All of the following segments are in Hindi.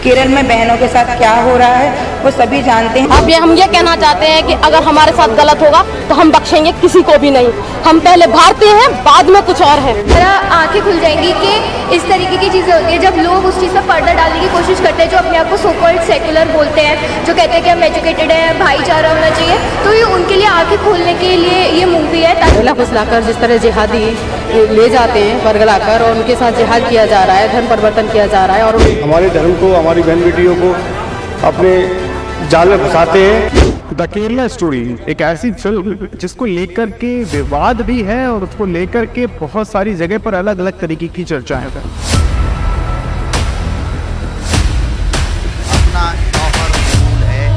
केरल में बहनों के साथ क्या हो रहा है वो सभी जानते हैं। अब हम ये कहना चाहते हैं कि अगर हमारे साथ गलत होगा तो हम बख्शेंगे किसी को भी नहीं। हम पहले भारतीय हैं, बाद में कुछ और है। मेरा आंखें खुल जाएंगी कि इस तरीके की चीज़ें होती है जब लोग उस चीज़ पर पर्दा डालने की कोशिश करते हैं, जो अपने आप को सो कॉल्ड सेकुलर बोलते हैं, जो कहते हैं कि हम एजुकेटेड हैं, भाईचारा होना चाहिए। तो ये उनके लिए आंखें खोलने के लिए ये मूवी है। ताकि फुसलाकर जिस तरह जिहादी ले जाते हैं वर्गलाकर और उनके साथ जिहाद किया जा रहा है, धर्म परिवर्तन किया जा रहा है और हमारे धर्म को, हमारी बहन बेटियों को अपने जाल में फंसाते हैं। द केरला स्टोरी एक ऐसी फिल्म जिसको लेकर के विवाद भी है और उसको लेकर के बहुत सारी जगह पर अलग अलग तरीके की चर्चाएं हैं। अपना शौहर रसूल है।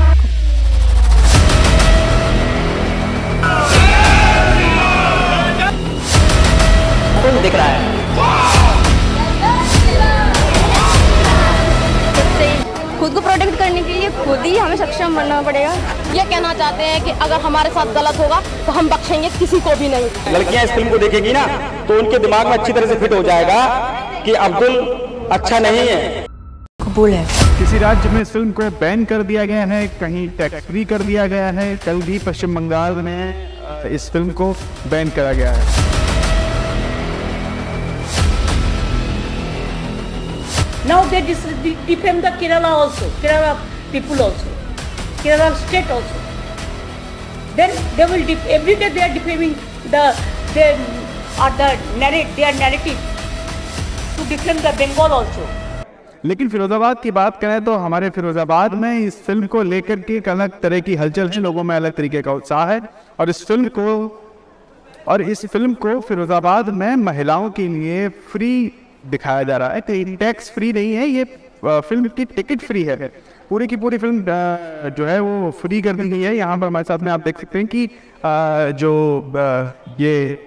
कौन दिख रहा है? खुद को प्रोटेक्ट करने के लिए खुद ही हमें सक्षम बनना पड़ेगा। ये कहना चाहते हैं कि अगर हमारे साथ गलत होगा तो हम बख्शेंगे किसी को भी नहीं। लड़कियां इस फिल्म को देखेगी ना तो उनके दिमाग में अच्छी तरह से फिट हो जाएगा कि अब्दुल अच्छा नहीं है। कबूल है। किसी राज्य में इस फिल्म को बैन कर दिया गया है, कहीं टैक्स फ्री कर दिया गया है। कल भी पश्चिम बंगाल में इस फिल्म को बैन करा गया है। Now they defame the Kerala also, Kerala people also, Kerala state also. Then they will every day they are defaming their narrative to defame the Bengal also. लेकिन फिरोजाबाद की बात करें तो हमारे फिरोजाबाद में इस फिल्म को लेकर के एक अलग तरह की हलचल है, लोगों में अलग तरीके का उत्साह है और इस फिल्म को फिरोजाबाद में महिलाओं के लिए फ्री दिखाया जा रहा है। टैक्स फ्री नहीं है, ये फिल्म की टिकट फ्री है। पूरी की पूरी फिल्म जो है वो फ्री कर दी गई है। यहाँ पर हमारे साथ में आप देख सकते हैं कि ये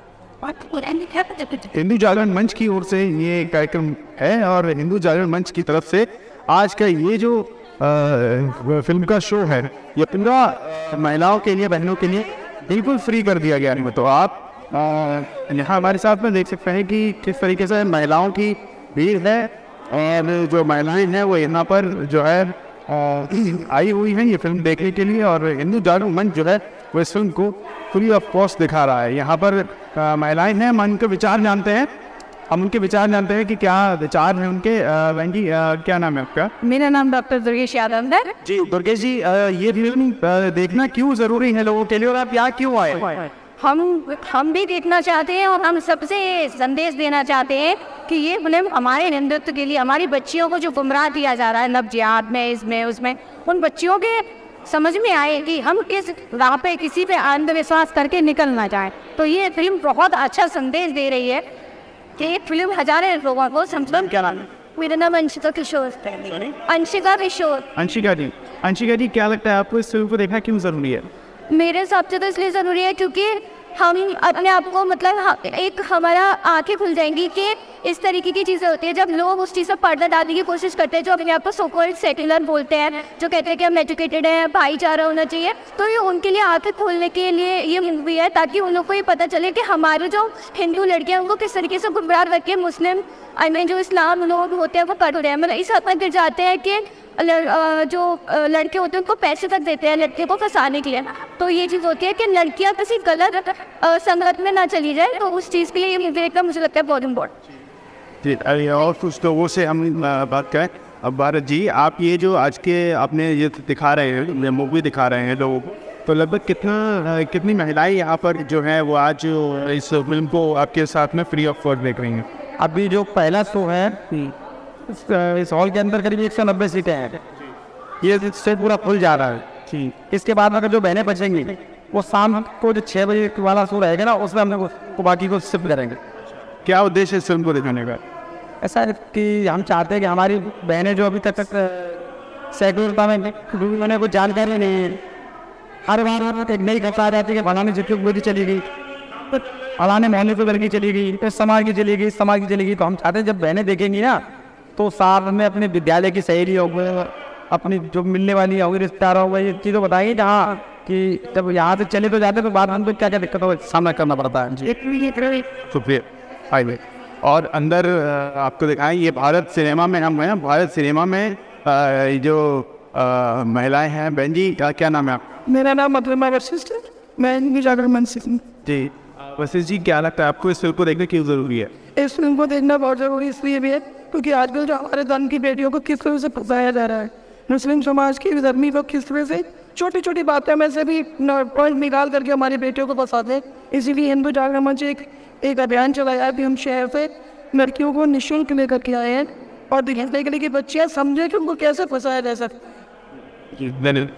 हिंदू जागरण मंच की ओर से ये कार्यक्रम है और हिंदू जागरण मंच की तरफ से आज का ये जो फिल्म का शो है ये पूरा महिलाओं के लिए, बहनों के लिए बिल्कुल फ्री कर दिया गया है। तो आप यहाँ हमारे साथ में देख सकते हैं कि किस तरीके से महिलाओं की भीड़ है और जो महिलाएं हैं वो यहाँ पर जो है आई हुई हैं ये फिल्म देखने के लिए और हिंदू जागरण मंच जो है वो इस फिल्म को फ्री ऑफ कॉस्ट दिखा रहा है। यहाँ पर महिलाएं हैं, हम उनके विचार जानते हैं, कि क्या विचार हैं उनके। बहन जी क्या नाम है आपका? मेरा नाम डॉक्टर दुर्गेश यादव है। जी दुर्गेश जी, ये फिल्म देखना क्यों जरूरी है लोगों के लिए और आप यहाँ क्यों आए? हम भी देखना चाहते हैं और हम सबसे संदेश देना चाहते हैं कि ये फिल्म हमारे हिंदुत्व के लिए, हमारी बच्चियों को जो गुमराह किया जा रहा है नवजिहाद में, इसमें उसमें, उन बच्चियों के समझ में आए कि हम किस राह पे किसी पे अंधविश्वास करके निकल ना जाए। तो ये फिल्म बहुत अच्छा संदेश दे रही है कि ये फिल्म हजारों लोगों को समझ। क्या नाम है? मेरा नाम अंशिका किशोर। अंशिका किशोर। अंशिका जी क्या लगता है आपको इस फिल्म को देखना क्यों जरूरी है? मेरे हिसाब से तो इसलिए ज़रूरी है क्योंकि हम अपने आप को मतलब एक हमारा आंखें खुल जाएंगी कि इस तरीके की चीज़ें होती है जब लोग उस चीज़ पर पर्दा डालने की कोशिश करते हैं, जो अपने आप को सो कॉल्ड सेकुलर बोलते हैं, जो कहते हैं कि हम एजुकेटेड हैं, भाईचारा होना चाहिए। तो ये उनके लिए आंखें खोलने के लिए ये मूवी है ताकि उन लोगों को ये पता चले कि हमारे जो हिंदू लड़कियाँ उनको किस तरीके से गुमराह रख के मुस्लिम जो इस्लाम लोग होते हैं वो कर रहे हैं। मतलब इस हद तक गिर जाते हैं कि जो लड़के होते हैं उनको पैसे तक देते हैं लड़के को फंसाने के लिए। तो ये चीज़ होती है कि लड़कियां किसी गलत संगत में ना चली जाए, तो उस चीज़ के लिए ये मूवी देखना मुझे लगता है बहुत इम्पोर्टेंट। जी और कुछ लोगों से हम बात करें। अब भारत जी, आप ये जो आज के आपने ये दिखा रहे हैं, मूवी दिखा रहे हैं लोगों को, तो लगभग कितनी महिलाएं यहाँ पर जो है वो आज इस फिल्म को आपके साथ में फ्री ऑफ कॉस्ट देख रही हैं? अभी जो पहला शो है इस हॉल के अंदर करीब 190 सीटें हैं, ये स्टेज पूरा फुल जा रहा है। ठीक, इसके बाद अगर जो बहनें बचेंगी वो शाम को जो 6 बजे वाला शो रहेगा ना उसमें हम लोग बाकी को शिफ्ट करेंगे। क्या उद्देश्य है इस फिल्म को दिखाने का? ऐसा है कि हम चाहते हैं कि हमारी बहनें जो अभी तक सेक्युलरता में उन्हें कुछ जानकारी नहीं है, हर बार एक नई खबर आ जाती है कि फलाने जितनी गोदी चली गई, फलाने मोहल्ले पर लड़की चली गई, फिर समाज की चली गई, समाज की चली गई। तो हम चाहते हैं जब बहनें देखेंगी ना तो साथ में अपने विद्यालय की सहेली हो गई, अपनी जो मिलने वाली होगी, रिश्तेदार हो गए, ये चीज़ें बताइए जहाँ कि जब यहाँ से चले तो जाते तो बाद में क्या क्या दिक्कतों का सामना करना पड़ता है। जी शुक्रिया। और अंदर आपको दिखाएं, ये भारत सिनेमा में हम हैं। भारत सिनेमा में जो महिलाएं हैं, बहन जी क्या नाम है आपका? मेरा नाम मधुरमा वशिष्ठ है, मैं हिंदू जागरण मंच से हूँ। जी वशिष्ठ जी, क्या लगता है आपको इस फिल्म को देखना क्यों ज़रूरी है? इस फिल्म को देखना बहुत ज़रूरी इसलिए भी है क्योंकि आजकल जो हमारे धर्म की बेटियों को किस तरह से फंसाया जा रहा है, मुस्लिम समाज की धर्मी लोग किस तरह से छोटी छोटी बातें में से भी पॉइंट निकाल करके हमारी बेटियों को फंसाते हैं। इसीलिए हिंदू जागरण मंच एक अभियान चलाया है कि हम शहर से लड़कियों को निःशुल्क लेकर के आए हैं और दिखाने के लिए कि बच्चियाँ समझे कि उनको कैसे फंसाया जा सकता है।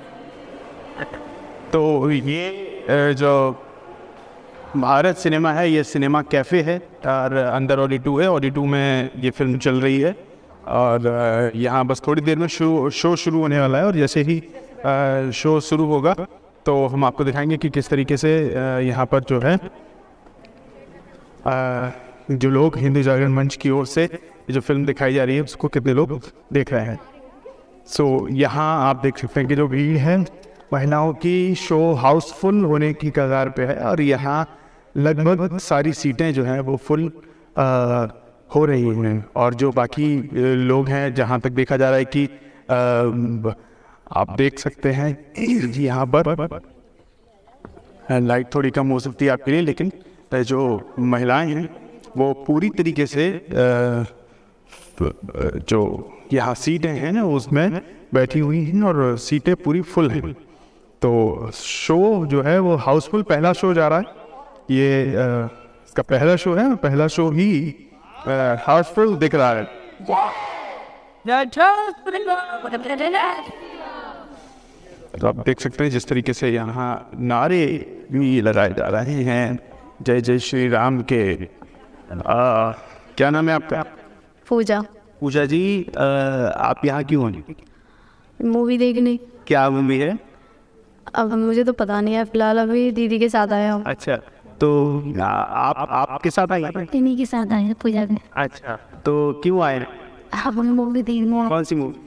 तो ये जो भारत सिनेमा है, ये सिनेमा कैफ़े है और अंदर ऑडी 2 है। ऑडी 2 में ये फिल्म चल रही है और यहाँ बस थोड़ी देर में शो शुरू होने वाला है और जैसे ही शो शुरू होगा तो हम आपको दिखाएंगे कि किस तरीके से यहाँ पर जो है जो लोग हिंदू जागरण मंच की ओर से जो फिल्म दिखाई जा रही है उसको कितने लोग देख रहे हैं। सो यहाँ आप देख सकते हैं कि जो भीड़ है महिलाओं की, शो हाउसफुल होने की कगार पे है और यहाँ लगभग सारी सीटें जो हैं वो फुल हो रही हैं। और जो बाकी लोग हैं, जहाँ तक देखा जा रहा है कि आप देख सकते हैं जी यहाँ पर लाइट थोड़ी कम हो सकती है आपके लिए, लेकिन जो महिलाएं हैं वो पूरी तरीके से जो यहाँ सीटें हैं ना उसमें बैठी हुई हैं और सीटें पूरी फुल हैं। तो शो जो है वो हाउसफुल पहला शो जा रहा है, ये इसका पहला शो है, पहला शो ही हाउसफुल दिख रहा है। तो आप देख सकते हैं जिस तरीके से यहाँ नारे भी लगाए जा रहे हैं जय जय श्री राम के। क्या नाम है आपका? पूजा। पूजा जी, आप यहाँ क्यों हैं? मूवी देखने। क्या मूवी है? अब मुझे तो पता नहीं है, फिलहाल अभी दीदी के साथ आया हूँ। अच्छा, तो आपके साथ आए हैं? इन्हीं के साथ आए हैं पूजा में। अच्छा, तो क्यों आए? आप मूवी देखने। कौन सी मूवी?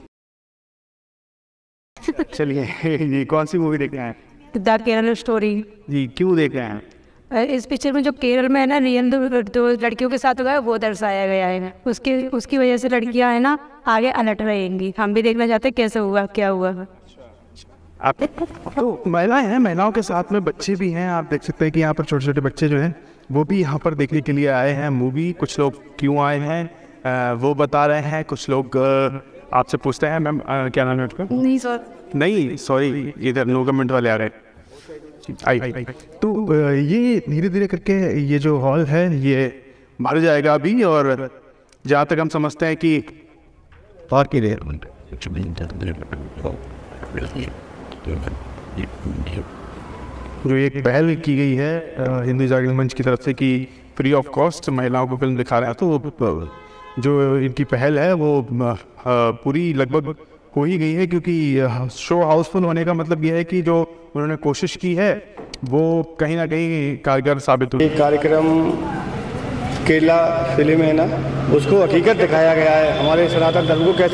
चलिए ये कौन सी मूवी देखने आए? The Kerala story. जी, क्यों देख रहे हैं? इस पिक्चर में जो केरल में है ना रियल जो लड़कियों के साथ हुआ है वो दर्शाया गया है, उसकी वजह से लड़कियां है ना आगे अलर्ट रहेंगी। हम भी देखना चाहते हैं कैसे हुआ, क्या हुआ। आप तो महिलाएं हैं, महिलाओं के साथ में बच्चे भी हैं। आप देख सकते हैं कि यहाँ पर छोटे छोटे बच्चे जो हैं वो भी यहाँ पर देखने के लिए आए हैं मूवी। कुछ लोग क्यों आए हैं वो बता रहे हैं, कुछ लोग आपसे पूछते हैं मैम क्या नाम है आपका? नहीं सर, नहीं सॉरी, इधर नो कमेंट वाले आ रहे हैं। आई तो ये धीरे धीरे करके ये जो हॉल है ये भर जाएगा अभी, और जहाँ तक हम समझते हैं कि और की देर जो एक पहल की गई है हिंदू जागरण मंच की तरफ से कि फ्री ऑफ कॉस्ट महिलाओं को फिल्म दिखा रहे हैं, तो जो इनकी पहल है वो पूरी लगभग हो ही गई है, क्योंकि शो हाउसफुल होने का मतलब यह है कि जो उन्होंने कोशिश की है वो कहीं ना कहीं कारगर साबित हुई। कार्यक्रम केरला फिल्म है ना, उसको हकीकत दिखाया गया है। हमारे सनातन धर्म को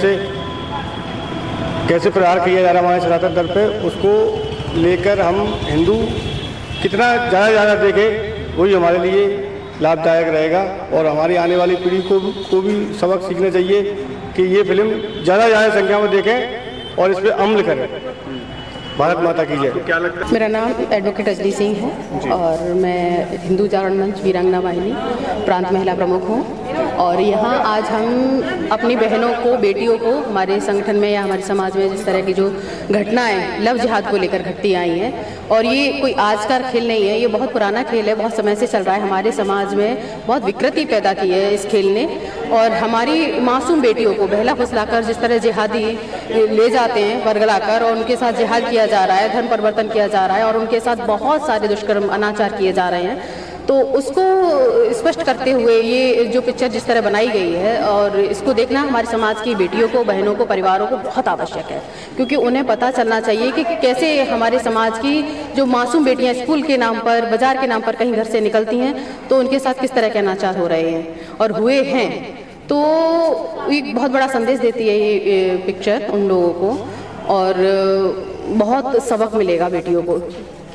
कैसे प्रहार किया जा रहा है हमारे सनातन धर्म पे, उसको लेकर हम हिंदू कितना ज़्यादा देखें वही हमारे लिए लाभदायक रहेगा। और हमारी आने वाली पीढ़ी को भी सबक सीखना चाहिए कि ये फिल्म ज़्यादा संख्या में देखें और इस पर अमल करें। भारत माता की जय। क्या लगता है? मेरा नाम एडवोकेट अजली सिंह है और मैं हिंदू जागरण मंच वीरांगना वाहिनी प्रांत महिला प्रमुख हूँ। और यहाँ आज हम अपनी बहनों को, बेटियों को, हमारे संगठन में या हमारे समाज में जिस तरह की जो घटनाएं लव जिहाद को लेकर घटती आई हैं, और ये कोई आज का खेल नहीं है, ये बहुत पुराना खेल है, बहुत समय से चल रहा है। हमारे समाज में बहुत विकृति पैदा की है इस खेल ने, और हमारी मासूम बेटियों को बहला फुसलाकर जिस तरह जिहादी ले जाते हैं बरगलाकर, और उनके साथ जिहाद किया जा रहा है, धर्म परिवर्तन किया जा रहा है, और उनके साथ बहुत सारे दुष्कर्म अनाचार किए जा रहे हैं। तो उसको स्पष्ट करते हुए ये जो पिक्चर जिस तरह बनाई गई है, और इसको देखना हमारे समाज की बेटियों को, बहनों को, परिवारों को बहुत आवश्यक है, क्योंकि उन्हें पता चलना चाहिए कि कैसे हमारे समाज की जो मासूम बेटियां स्कूल के नाम पर, बाजार के नाम पर कहीं घर से निकलती हैं तो उनके साथ किस तरह के अनाचार हो रहे हैं और हुए हैं। तो एक बहुत बड़ा संदेश देती है ये पिक्चर उन लोगों को, और बहुत सबक मिलेगा बेटियों को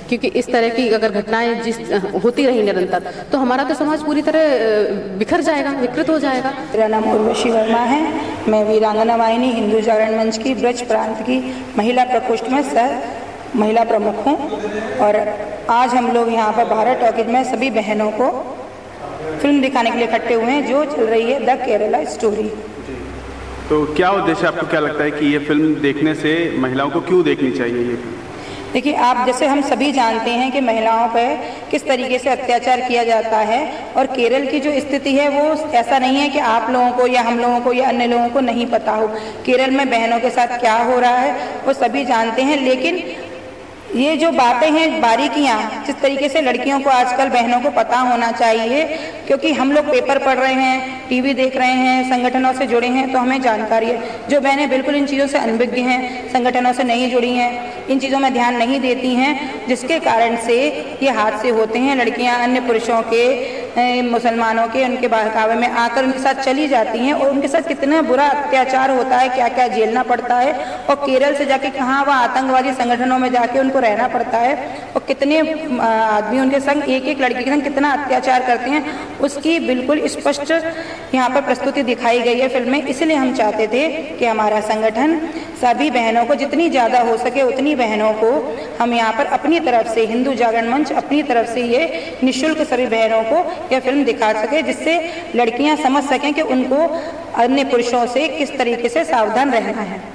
क्योंकि इस तरह की अगर घटनाएं होती रही निरंतर तो हमारा तो समाज पूरी तरह बिखर जाएगा, विकृत हो जाएगा। मेरा नाम उर्वशी वर्मा है। मैं वीरांगना वाहिनी हिंदू जागरण मंच की ब्रज प्रांत की महिला प्रकोष्ठ में सह महिला प्रमुख हूँ और आज हम लोग यहाँ पर भारत टॉकीज में सभी बहनों को फिल्म दिखाने के लिए इकट्ठे हुए हैं जो चल रही है द केरला स्टोरी। तो क्या उद्देश्य, आपको क्या लगता है कि ये फिल्म देखने से महिलाओं को क्यों देखनी चाहिए ये फिल्म? देखिए, आप जैसे हम सभी जानते हैं कि महिलाओं पर किस तरीके से अत्याचार किया जाता है और केरल की जो स्थिति है वो ऐसा नहीं है कि आप लोगों को या हम लोगों को या अन्य लोगों को नहीं पता हो। केरल में बहनों के साथ क्या हो रहा है वो सभी जानते हैं, लेकिन ये जो बातें हैं, बारीकियाँ, जिस तरीके से लड़कियों को आजकल बहनों को पता होना चाहिए, क्योंकि हम लोग पेपर पढ़ रहे हैं, टीवी देख रहे हैं, संगठनों से जुड़े हैं तो हमें जानकारी है। जो बहनें बिल्कुल इन चीज़ों से अनभिज्ञ हैं, संगठनों से नहीं जुड़ी हैं, इन चीज़ों में ध्यान नहीं देती हैं, जिसके कारण से ये हादसे होते हैं। लड़कियाँ अन्य पुरुषों के, मुसलमानों के, उनके बहकावे में आकर उनके साथ चली जाती हैं और उनके साथ कितना बुरा अत्याचार होता है, क्या क्या झेलना पड़ता है और केरल से जाके कहाँ वह आतंकवादी संगठनों में जाके उनको रहना पड़ता है और कितने आदमी उनके संग, एक एक लड़की के संग कितना अत्याचार करते हैं, उसकी बिल्कुल स्पष्ट यहाँ पर प्रस्तुति दिखाई गई है फिल्म में। इसलिए हम चाहते थे कि हमारा संगठन सभी बहनों को, जितनी ज़्यादा हो सके उतनी बहनों को हम यहाँ पर अपनी तरफ से, हिंदू जागरण मंच अपनी तरफ से ये निःशुल्क सभी बहनों को यह फिल्म दिखा सके, जिससे लड़कियाँ समझ सकें कि उनको अन्य पुरुषों से किस तरीके से सावधान रहना है।